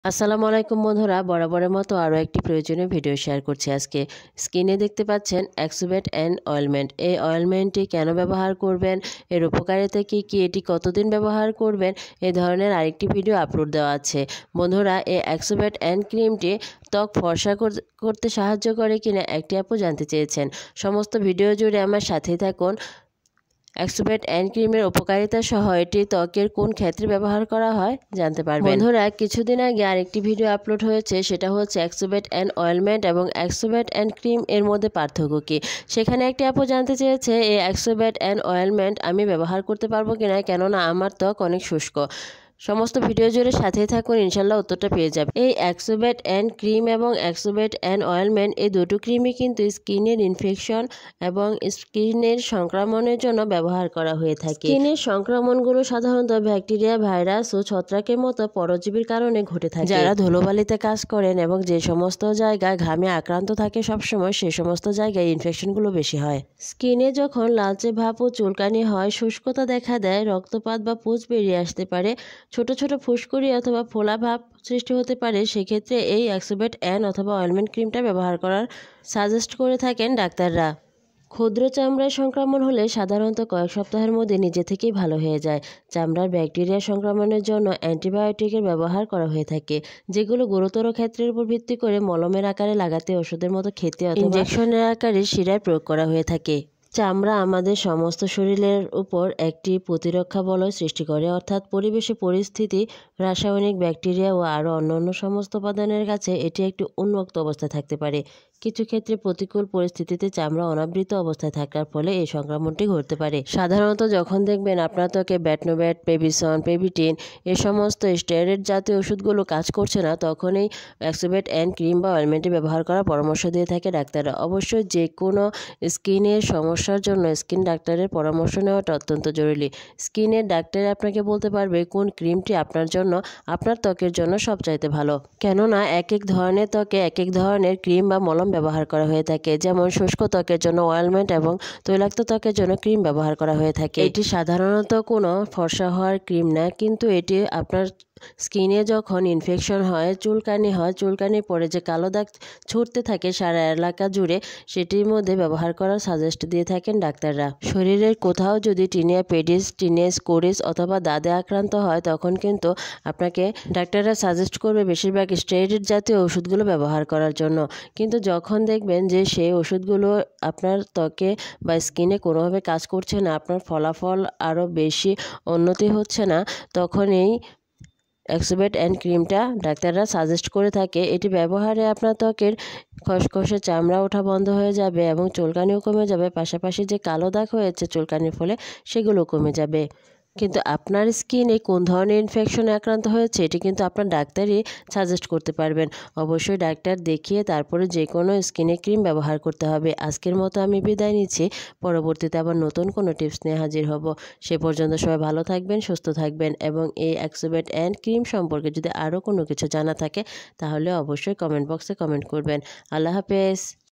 আসসালামু আলাইকুম বন্ধুরা, বরাবরের মতো আরও একটি প্রয়োজনীয় ভিডিও শেয়ার করছি। আজকে স্ক্রিনে দেখতে পাচ্ছেন এক্সোভেট এন অয়েলমেন্ট। এই অয়েলমেন্টটি কেন ব্যবহার করবেন, এর উপকারিতা কী কী, এটি কতদিন ব্যবহার করবেন, এই ধরনের আরেকটি ভিডিও আপলোড দেওয়া আছে। বন্ধুরা, এই এক্সোভেট এন ক্রিমটি ত্বক ফর্সা করতে সাহায্য করে কিনা একটি আপু জানতে চেয়েছেন। সমস্ত ভিডিও জুড়ে আমার সাথেই থাকুন। এক্সোভেট এন ক্রিমের উপকারিতা সহ এটি ত্বকের কোন ক্ষেত্রে ব্যবহার করা হয় জানতে পারবেন। বন্ধুরা, কিছুদিন আগে আরেকটি ভিডিও আপলোড হয়েছে, সেটা হচ্ছে এক্সোভেট এন অয়েলমেন্ট এবং এক্সোভেট এন ক্রিম এর মধ্যে পার্থক্য কী। সেখানে একটি আপু জানতে চেয়েছে এই এক্সোভেট এন অয়েলমেন্ট আমি ব্যবহার করতে পারবো কিনা, কেননা আমার ত্বক অনেক শুষ্ক। সমস্ত ভিডিও জুড়ে সাথেই থাকুন, ইনশাল্লাহ উত্তরটা পেয়ে যাবে। এই এক্সোভেট এন ক্রিম এবং এক্সোভেট এন অয়েলমেন্ট এই দুটো ক্রিমই কিন্তু স্কিনের ইনফেকশন এবং স্কিনের সংক্রমণের জন্য ব্যবহার করা হয়ে থাকে। স্কিনের সংক্রমণগুলো সাধারণত ব্যাকটেরিয়া, ভাইরাস ও ছত্রাকের মতো পরজীবীর কারণে ঘটে থাকে। যারা ধুলোবালিতে কাজ করেন এবং যে সমস্ত জায়গায় ঘামে আক্রান্ত থাকে সবসময়, সে সমস্ত জায়গায় ইনফেকশনগুলো বেশি হয়। স্কিনে যখন লালচে ভাব ও চুলকানি হয়, শুষ্কতা দেখা দেয়, রক্তপাত বা পুঁজ বেরিয়ে আসতে পারে, ছোট ছোট ফুসকুড়ি অথবা ফোলা ভাব সৃষ্টি হতে পারে, সেক্ষেত্রে এই এক্সোভেট এন অথবা অয়েলমেন্ট ক্রিমটা ব্যবহার করার সাজেস্ট করে থাকেন ডাক্তাররা। ক্ষুদ্র চামড়ার সংক্রমণ হলে সাধারণত কয়েক সপ্তাহের মধ্যে নিজে থেকেই ভালো হয়ে যায়। চামড়ার ব্যাকটেরিয়া সংক্রমণের জন্য অ্যান্টিবায়োটিকের ব্যবহার করা হয়ে থাকে, যেগুলো গুরুতর ক্ষেত্রের উপর ভিত্তি করে মলমের আকারে লাগাতে, ওষুধের মতো খেতে অথবা ইনজেকশনের আকারে শিরায় প্রয়োগ করা হয়ে থাকে। চামড়া আমাদের সমস্ত শরীরের উপর একটি প্রতিরক্ষা বলয় সৃষ্টি করে, অর্থাৎ পরিবেশে পরিস্থিতি, রাসায়নিক, ব্যাকটেরিয়া ও আরও অন্যান্য সমস্ত উপাদানের কাছে এটি একটি উন্মুক্ত অবস্থায় থাকতে পারে। কিছু ক্ষেত্রে প্রতিকূল পরিস্থিতিতে চামড়া অনাবৃত অবস্থায় থাকার ফলে এই সংক্রমণটি ঘটতে পারে। সাধারণত যখন দেখবেন আপনার ত্বকে ব্যাটনোভেট, পেবিসন, পেবিটিন এ সমস্ত স্টেরয়েড জাতীয় ওষুধগুলো কাজ করছে না, তখন এই এক্সোভেট এন ক্রিম বা অয়েলমেন্টটি ব্যবহার করার পরামর্শ দিয়ে থাকে ডাক্তাররা। অবশ্যই যে কোনো স্কিনের সমস্যার জন্য স্কিন ডাক্তারের পরামর্শ নেওয়াটা অত্যন্ত জরুরি। স্কিনের ডাক্তার আপনাকে বলতে পারবে কোন ক্রিমটি আপনার জন্য, আপনার ত্বকের জন্য সবচাইতে ভালো। কেননা এক এক ধরনের ত্বকে এক এক ধরনের ক্রিম বা মলম ব্যবহার করা হয়ে থাকে। যেমন শুষ্ক ত্বকের জন্য অয়েলমেন্ট এবং তৈলাক্ত ত্বকের জন্য ক্রিম ব্যবহার করা হয়ে থাকে। এটি সাধারণত কোনো ফর্সা হওয়ার ক্রিম না, কিন্তু এটি আপনার স্কিনে যখন ইনফেকশন হয়, চুলকানির পরে যে কালো দাগ ছুটতে থাকে সারা এলাকা জুড়ে, সেটির মধ্যে ব্যবহার করার সাজেস্ট দিয়ে থাকেন ডাক্তাররা। শরীরের কোথাও যদি টিনিয়া পেডিস, টিনেস, কোরিস অথবা দাঁতে আক্রান্ত হয়, তখন কিন্তু আপনাকে ডাক্তাররা সাজেস্ট করবে বেশিরভাগ স্টেরয়েড জাতীয় ওষুধগুলো ব্যবহার করার জন্য। কিন্তু যখন দেখবেন যে সেই ওষুধগুলো আপনার ত্বকে বা স্কিনে কোনোভাবে কাজ করছে না, আপনার ফলাফল আরও বেশি উন্নতি হচ্ছে না, তখন এই এক্সোভেট এন ক্রিমটা ডাক্তাররা সাজেস্ট করে থাকে। এটি ব্যবহারে আপনার ত্বকের খসখসে চামড়া ওঠা বন্ধ হয়ে যাবে এবং চুলকানিও কমে যাবে, পাশাপাশি যে কালো দাগ হয়েছে চুলকানির ফলে সেগুলো কমে যাবে। কিন্তু আপনার স্কিনে কোন ধরনের ইনফেকশনে আক্রান্ত হয়েছে এটি কিন্তু আপনার ডাক্তারই সাজেস্ট করতে পারবেন। অবশ্যই ডাক্তার দেখিয়ে তারপরে যে কোনো স্কিনে ক্রিম ব্যবহার করতে হবে। আজকের মতো আমি বিদায় নিচ্ছি, পরবর্তীতে আবার নতুন কোনো টিপস নিয়ে হাজির হব। সে পর্যন্ত সবাই ভালো থাকবেন, সুস্থ থাকবেন এবং এই এক্সোভেট এন ক্রিম সম্পর্কে যদি আরও কোনো কিছু জানা থাকে তাহলে অবশ্যই কমেন্ট বক্সে কমেন্ট করবেন। আল্লাহ হাফেজ।